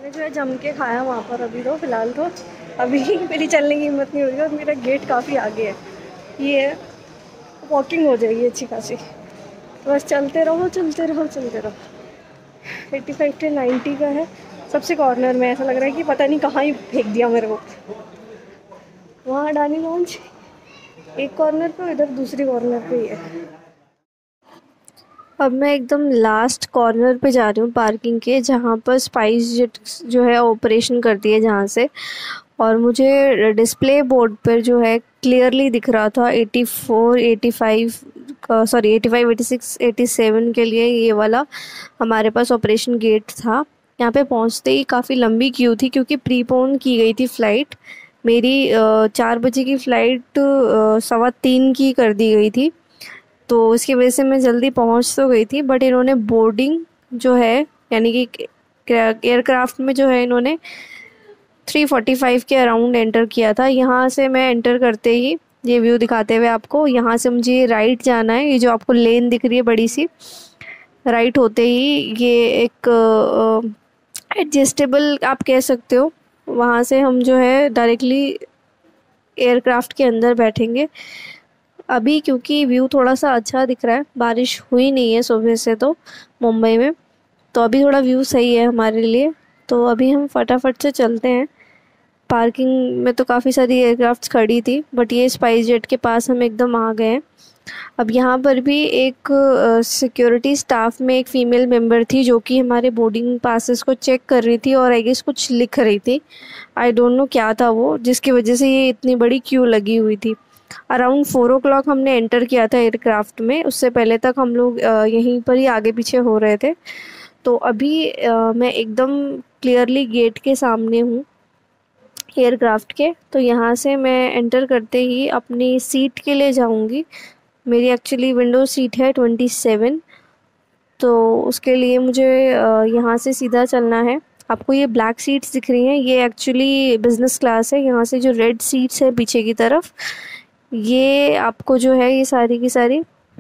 मैंने जो है जम के खाया वहाँ पर। अभी तो फ़िलहाल तो अभी मेरी चलने की हिम्मत नहीं हो रही और मेरा गेट काफ़ी आगे है। ये वॉकिंग हो जाएगी अच्छी खासी। बस चलते रहो चलते रहो चलते रहो। 85 से 90 का है सबसे कॉर्नर में। ऐसा लग रहा है कि पता नहीं कहाँ ही फेंक दिया मेरे को। वहाँ अडानी लॉन्च एक कॉर्नर पे, इधर दूसरी कॉर्नर पे ही है। अब मैं एकदम लास्ट कॉर्नर पे जा रही हूँ पार्किंग के, जहाँ पर स्पाइस जेट जो है ऑपरेशन करती है जहाँ से। और मुझे डिस्प्ले बोर्ड पर जो है क्लियरली दिख रहा था 84 85 का, सॉरी 85 86 87 के लिए ये वाला हमारे पास ऑपरेशन गेट था। यहाँ पे पहुँचते ही काफ़ी लंबी क्यू थी क्योंकि प्रीपोन की गई थी फ़्लाइट। मेरी 4 बजे की फ़्लाइट 2:15 की कर दी गई थी, तो इसकी वजह से मैं जल्दी पहुंच तो गई थी। बट इन्होंने बोर्डिंग जो है, यानी कि एयरक्राफ्ट में जो है इन्होंने 3:45 के अराउंड एंटर किया था। यहाँ से मैं एंटर करते ही ये व्यू दिखाते हुए आपको, यहाँ से मुझे राइट जाना है। ये जो आपको लेन दिख रही है बड़ी सी, राइट होते ही ये एक एडजस्टेबल आप कह सकते हो, वहाँ से हम जो है डायरेक्टली एयरक्राफ्ट के अंदर बैठेंगे। अभी क्योंकि व्यू थोड़ा सा अच्छा दिख रहा है, बारिश हुई नहीं है सुबह से तो मुंबई में, तो अभी थोड़ा व्यू सही है हमारे लिए। तो अभी हम फटाफट से चलते हैं। पार्किंग में तो काफ़ी सारी एयरक्राफ्ट्स खड़ी थी, बट ये स्पाइस जेट के पास हम एकदम आ गए हैं। अब यहाँ पर भी एक सिक्योरिटी स्टाफ में एक फ़ीमेल मेंबर थी जो कि हमारे बोर्डिंग पासेस को चेक कर रही थी और आई गेस कुछ लिख रही थी। आई डोंट नो क्या था वो, जिसकी वजह से ये इतनी बड़ी क्यू लगी हुई थी। अराउंड 4 o'clock हमने एंटर किया था एयरक्राफ्ट में, उससे पहले तक हम लोग यहीं पर ही आगे पीछे हो रहे थे। तो अभी मैं एकदम क्लियरली गेट के सामने हूँ एयरक्राफ्ट के। तो यहाँ से मैं एंटर करते ही अपनी सीट के लिए जाऊँगी। मेरी एक्चुअली विंडो सीट है 27, तो उसके लिए मुझे यहाँ से सीधा चलना है। आपको ये ब्लैक सीट्स दिख रही हैं, ये एक्चुअली बिज़नेस क्लास है। यहाँ से जो रेड सीट्स है पीछे की तरफ, ये आपको जो है ये सारी की सारी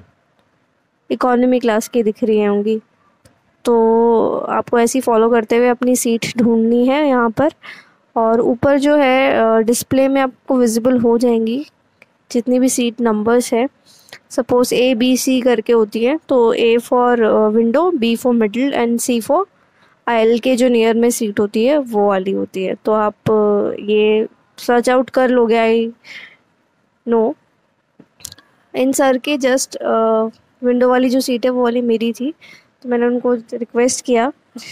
इकोनॉमी क्लास की दिख रही होंगी। तो आपको ऐसी फॉलो करते हुए अपनी सीट ढूंढनी है यहाँ पर। और ऊपर जो है डिस्प्ले में आपको विजिबल हो जाएंगी जितनी भी सीट नंबर्स है। सपोज A B C करके होती है, तो A for window, B for middle and C for aisle के जो नियर में सीट होती है वो वाली होती है। तो आप ये सर्च आउट कर लोगे। आई नो इन सर के जस्ट विंडो वाली जो सीट है वो वाली मेरी थी, तो मैंने उनको रिक्वेस्ट किया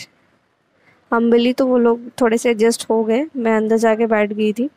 हम्बली, तो वो लोग थोड़े से एडजस्ट हो गए। मैं अंदर जाके बैठ गई थी।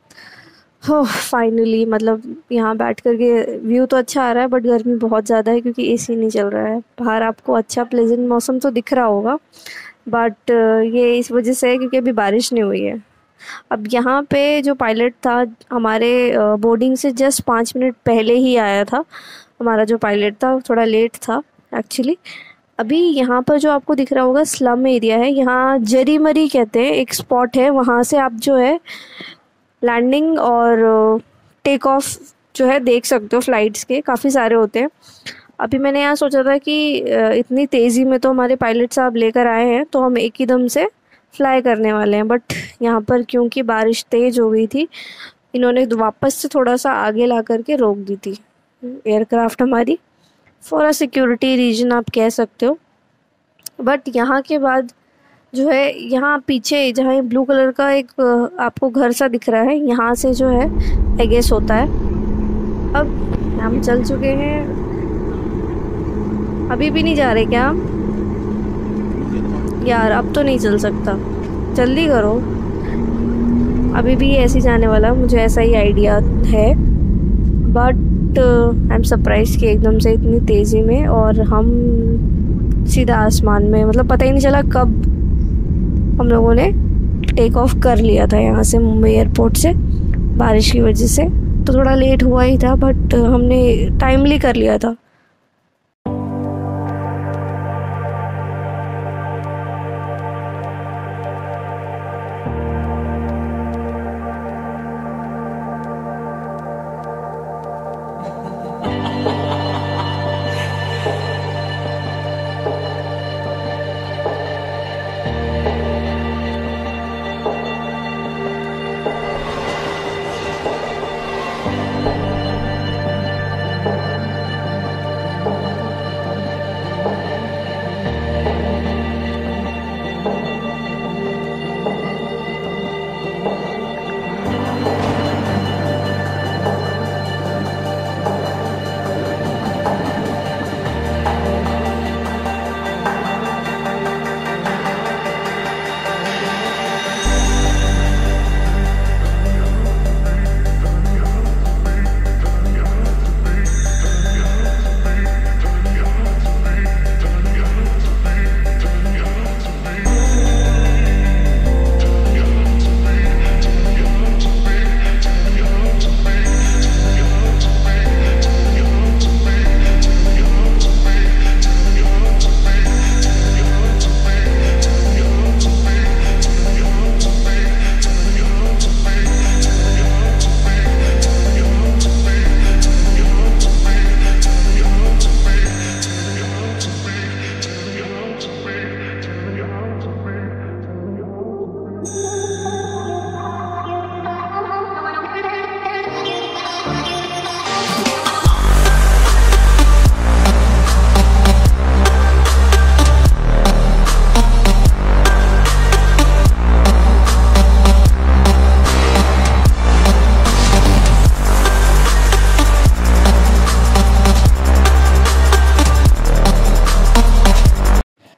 हो फाइनली, मतलब यहाँ बैठ कर के व्यू तो अच्छा आ रहा है बट गर्मी बहुत ज़्यादा है क्योंकि एसी नहीं चल रहा है बाहर। आपको अच्छा प्लेजेंट मौसम तो दिख रहा होगा, बट ये इस वजह से है क्योंकि अभी बारिश नहीं हुई है। अब यहाँ पे जो पायलट था हमारे बोर्डिंग से जस्ट 5 मिनट पहले ही आया था। हमारा जो पायलट था थोड़ा लेट था एक्चुअली। अभी यहाँ पर जो आपको दिख रहा होगा स्लम एरिया है, यहाँ जरी मरी कहते हैं, एक स्पॉट है। वहाँ से आप जो है लैंडिंग और टेक ऑफ जो है देख सकते हो। फ़्लाइट्स के काफ़ी सारे होते हैं। अभी मैंने यहाँ सोचा था कि इतनी तेज़ी में तो हमारे पायलट साहब लेकर आए हैं तो हम एक ही दम से फ्लाई करने वाले हैं, बट यहाँ पर क्योंकि बारिश तेज़ हो गई थी, इन्होंने वापस से थोड़ा सा आगे ला करके रोक दी थी एयरक्राफ्ट हमारी, फॉर अ सिक्योरिटी रीजन आप कह सकते हो। बट यहाँ के बाद जो है, यहाँ पीछे जहाँ ये ब्लू कलर का एक आपको घर सा दिख रहा है, यहाँ से जो है आई गेस होता है। अब हम चल चुके हैं। अभी भी नहीं जा रहे क्या हम? यार अब तो नहीं चल सकता, जल्दी करो। अभी भी ऐसे ही जाने वाला, मुझे ऐसा ही आइडिया है। बट आई एम सरप्राइज कि एकदम से इतनी तेज़ी में और हम सीधा आसमान में, मतलब पता ही नहीं चला कब हम लोगों ने टेक ऑफ कर लिया था यहाँ से मुंबई एयरपोर्ट से। बारिश की वजह से तो थोड़ा लेट हुआ ही था, बट हमने टाइमली कर लिया था।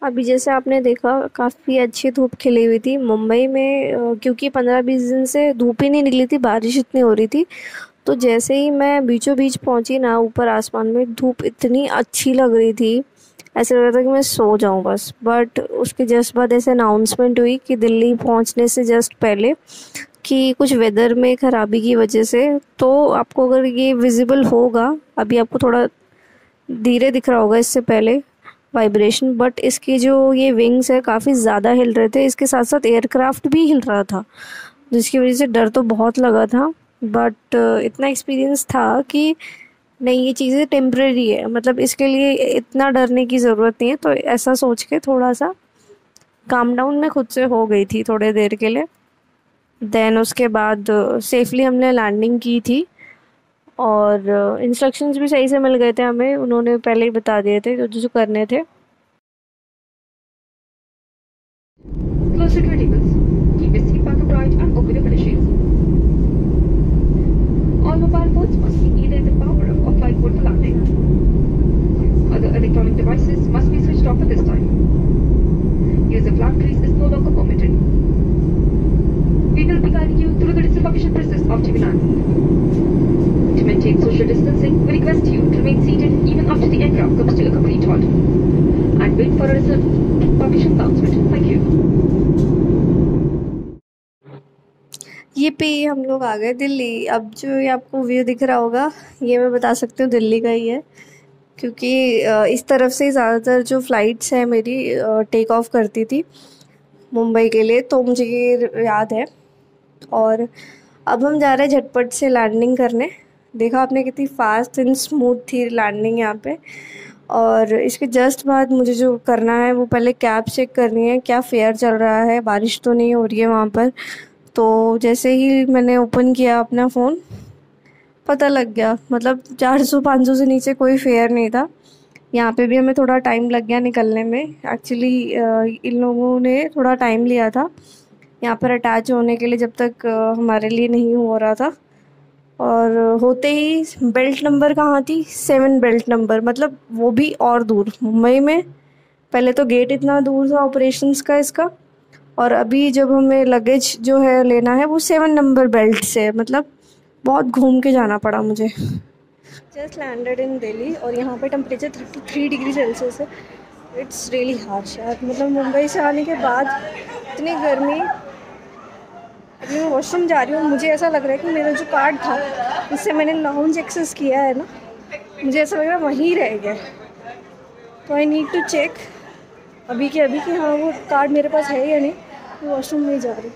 अभी जैसे आपने देखा काफ़ी अच्छी धूप खिली हुई थी मुंबई में, क्योंकि 15-20 दिन से धूप ही नहीं निकली थी, बारिश इतनी हो रही थी। तो जैसे ही मैं बीचों बीच पहुंची ना, ऊपर आसमान में धूप इतनी अच्छी लग रही थी, ऐसा लग रहा था कि मैं सो जाऊं बस। बट उसके जस्ट बाद ऐसे अनाउंसमेंट हुई कि दिल्ली पहुंचने से जस्ट पहले कि कुछ वेदर में ख़राबी की वजह से, तो आपको अगर ये विजिबल होगा, अभी आपको थोड़ा धीरे दिख रहा होगा इससे पहले वाइब्रेशन, बट इसके जो ये विंग्स है काफ़ी ज़्यादा हिल रहे थे, इसके साथ साथ एयरक्राफ्ट भी हिल रहा था, जिसकी वजह से डर तो बहुत लगा था। बट इतना एक्सपीरियंस था कि नहीं, ये चीज़ें टेम्परेरी है, मतलब इसके लिए इतना डरने की ज़रूरत नहीं है। तो ऐसा सोच के थोड़ा सा काम डाउन मैं खुद से हो गई थी थोड़े देर के लिए। देन उसके बाद सेफली हमने लैंडिंग की थी, और इंस्ट्रक्शंस भी सही से मिल गए थे हमें, उन्होंने पहले ही बता दिए थे जो जो करने थे। Close your tables. Keep your seatbelt upright and open your parachutes. All mobile phones must be either in the power off or flight mode for landing. Other electronic devices must be switched off at this time. Use of flag trees is no longer permitted. We will be guiding you through the disembarkation process of Terminal. To maintain social distancing, we request you to remain seated even after the aircraft comes to a complete halt. And wait for a disembarkation announcement. Thank you. ये पे हम लोग आ गए दिल्ली। अब जो ये आपको view दिख रहा होगा, ये मैं बता सकती हूँ दिल्ली का ही है, क्योंकि इस तरफ से ज़्यादातर जो फ़्लाइट्स है मेरी टेक ऑफ करती थी मुंबई के लिए, तो मुझे ये याद है। और अब हम जा रहे हैं झटपट से लैंडिंग करने। देखा आपने कितनी फास्ट एंड स्मूथ थी लैंडिंग यहाँ पे। और इसके जस्ट बाद मुझे जो करना है वो पहले कैब चेक करनी है, क्या फेयर चल रहा है, बारिश तो नहीं हो रही है वहाँ पर। तो जैसे ही मैंने ओपन किया अपना फ़ोन, पता लग गया, मतलब 400-500 से नीचे कोई फेयर नहीं था। यहाँ पे भी हमें थोड़ा टाइम लग गया निकलने में। एक्चुअली इन लोगों ने थोड़ा टाइम लिया था यहाँ पर अटैच होने के लिए, जब तक हमारे लिए नहीं हो रहा था। और होते ही बेल्ट नंबर कहाँ थी, 7 बेल्ट नंबर, मतलब वो भी और दूर मुंबई में। पहले तो गेट इतना दूर था ऑपरेशंस का इसका, और अभी जब हमें लगेज जो है लेना है वो 7 नंबर बेल्ट से, मतलब बहुत घूम के जाना पड़ा मुझे। जस्ट लैंडेड इन दिल्ली, और यहाँ पे टेम्परेचर 33 डिग्री सेल्सियस है। इट्स रियली हार्श यार, मतलब मुंबई से आने के बाद इतनी गर्मी। अभी मैं वॉशरूम जा रही हूँ, मुझे ऐसा लग रहा है कि मेरा जो कार्ड था जिससे मैंने लाउंज एक्सेस किया है ना, मुझे ऐसा लग रहा है वहीं रह गया। तो आई नीड टू चेक अभी कि हाँ वो कार्ड मेरे पास है या नहीं। मैं वॉशरूम में जा रही।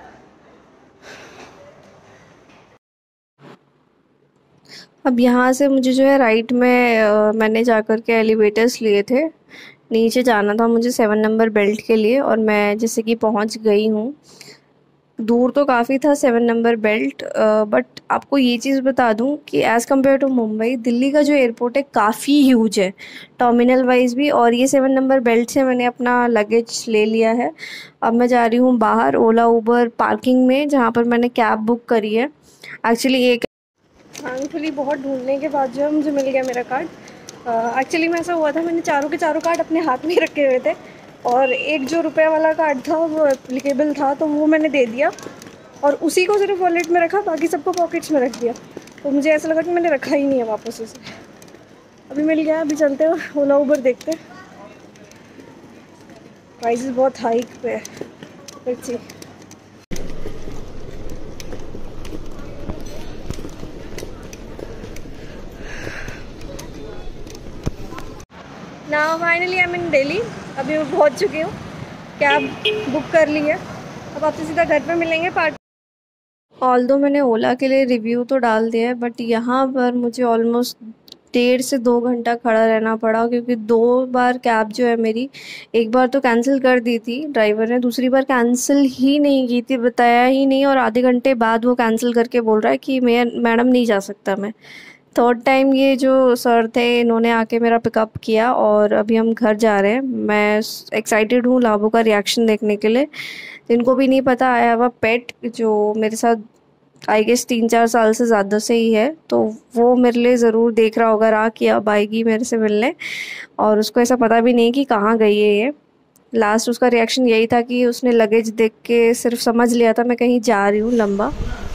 अब यहाँ से मुझे जो है राइट में मैंने जा कर के एलिवेटर्स लिए थे, नीचे जाना था मुझे 7 नंबर बेल्ट के लिए, और मैं जैसे कि पहुँच गई हूँ। दूर तो काफ़ी था 7 नंबर बेल्ट, बट आपको ये चीज़ बता दूं कि as compare to Mumbai, Delhi का जो एयरपोर्ट है काफ़ी ह्यूज है टर्मिनल वाइज भी। और ये 7 नंबर बेल्ट से मैंने अपना लगेज ले लिया है। अब मैं जा रही हूँ बाहर ओला उबर पार्किंग में, जहाँ पर मैंने कैब बुक करी है। एक्चुअली एक थैंकफुली बहुत ढूंढने के बाद जो है मुझे मिल गया मेरा कार्ड। एक्चुअली में ऐसा हुआ था, मैंने चारों के चारों कार्ड अपने हाथ में ही रखे हुए थे, और एक जो रुपये वाला कार्ड था वो एप्लीकेबल था, तो वो मैंने दे दिया और उसी को सिर्फ वॉलेट में रखा, बाकी सबको पॉकेट्स में रख दिया। तो मुझे ऐसा लगा कि मैंने रखा ही नहीं है वापस उसे। अभी मिल गया, अभी चलते हैं ओला उबर देखते हैं। प्राइसेस बहुत हाइक पे है। Let's see. Now finally I am in Delhi. अभी मैं पहुंच चुकी हूँ, कैब बुक कर ली है। अब आपसे सीधा घर पे मिलेंगे पार्ट। ऑल्दो मैंने ओला के लिए रिव्यू तो डाल दिया है, बट यहाँ पर मुझे ऑलमोस्ट 1.5 से 2 घंटा खड़ा रहना पड़ा, क्योंकि 2 बार कैब जो है मेरी, एक बार तो कैंसिल कर दी थी ड्राइवर ने, दूसरी बार कैंसिल ही नहीं की थी, बताया ही नहीं, और आधे घंटे बाद वो कैंसिल करके बोल रहा है कि मैं मैडम नहीं जा सकता मैं। थर्ड टाइम ये जो सर थे इन्होंने आके मेरा पिकअप किया, और अभी हम घर जा रहे हैं। मैं एक्साइटेड हूँ लाबो का रिएक्शन देखने के लिए। जिनको भी नहीं पता, आया हुआ पेट जो मेरे साथ आई गेस 3-4 साल से ज़्यादा से ही है, तो वो मेरे लिए ज़रूर देख रहा होगा राह कि अब आएगी मेरे से मिलने, और उसको ऐसा पता भी नहीं कि कहाँ गई है ये। लास्ट उसका रिएक्शन यही था कि उसने लगेज देख के सिर्फ समझ लिया था मैं कहीं जा रही हूँ लंबा।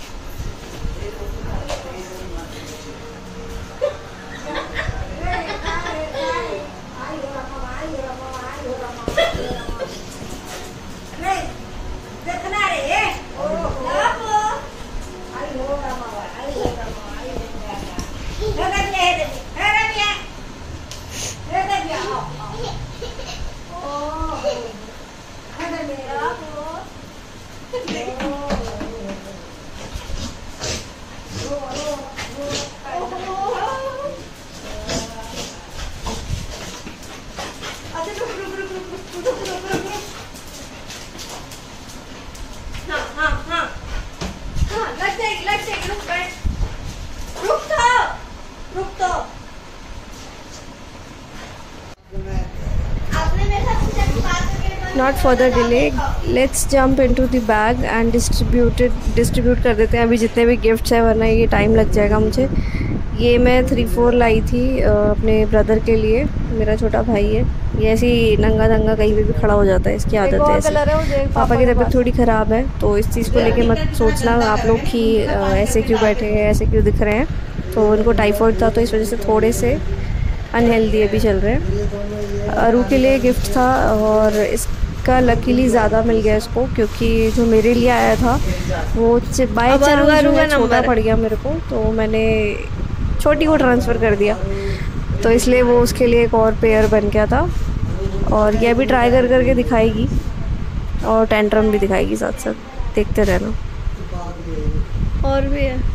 Not further delay, let's jump into the bag and distribute कर देते हैं अभी जितने भी गिफ्ट्स हैं, वरना ये टाइम लग जाएगा मुझे। ये मैं 3-4 लाई थी अपने ब्रदर के लिए, मेरा छोटा भाई है। ये ऐसे ही नंगा दंगा कहीं भी खड़ा हो जाता है, इसकी आदत है ऐसे। पापा की तबीयत थोड़ी ख़राब है तो इस चीज़ को लेके मत सोचना आप लोग कि ऐसे क्यों बैठे हैं, ऐसे क्यों दिख रहे हैं। तो उनको टाइफाइड था तो इस वजह से थोड़े से अनहेल्दी अभी चल रहे हैं। अरू के लिए गिफ्ट था और इसका लकीली ज़्यादा मिल गया इसको, क्योंकि जो मेरे लिए आया था वो बाय चांस छोटा पड़ गया मेरे को, तो मैंने छोटी को ट्रांसफ़र कर दिया, तो इसलिए वो उसके लिए एक और पेयर बन गया था। और ये भी ट्राई करके दिखाएगी और टेंट्रम भी दिखाएगी साथ साथ, देखते रहना। और भी है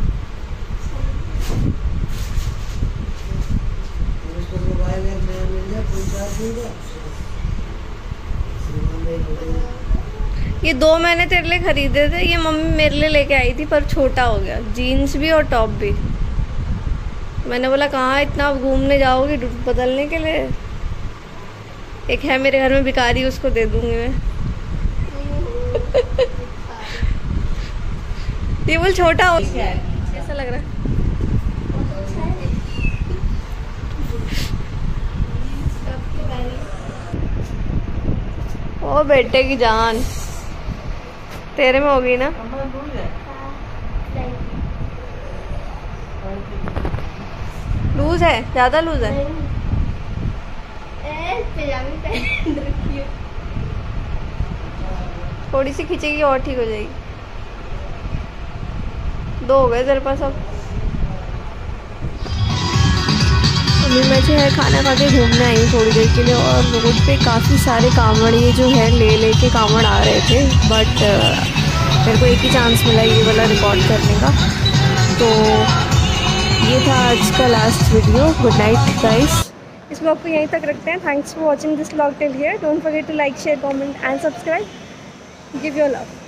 ये 2 मैंने तेरे लिए ख़रीदे थे, ये मम्मी मेरे लिए लेके आई थी पर छोटा हो गया, जीन्स भी और टॉप भी। मैंने बोला कहाँ इतना घूमने जाओगी बदलने के लिए, एक है मेरे घर में भिखारी, उसको दे दूंगी मैं। ये बोल छोटा हो कैसा लग रहा है? ओ बेटे की जान, तेरे में होगी ना? लूज है, ज्यादा लूज है। थोड़ी सी खींचेगी और ठीक हो जाएगी। 2 हो गए तेरे पास अब। अभी मैं जो है खाना खा के घूमने आई हूँ थोड़ी देर के लिए, और रोड पे काफ़ी सारे कांवड़िए जो है ले के कांवड़ आ रहे थे, बट मेरे को एक ही चांस मिला ये वाला रिकॉर्ड करने का। तो ये था आज का last video. Good night guys. इस ब्लॉग को यहीं तक रखते हैं। Thanks for watching this blog till here. Don't forget to like, share, comment and subscribe. Give your love.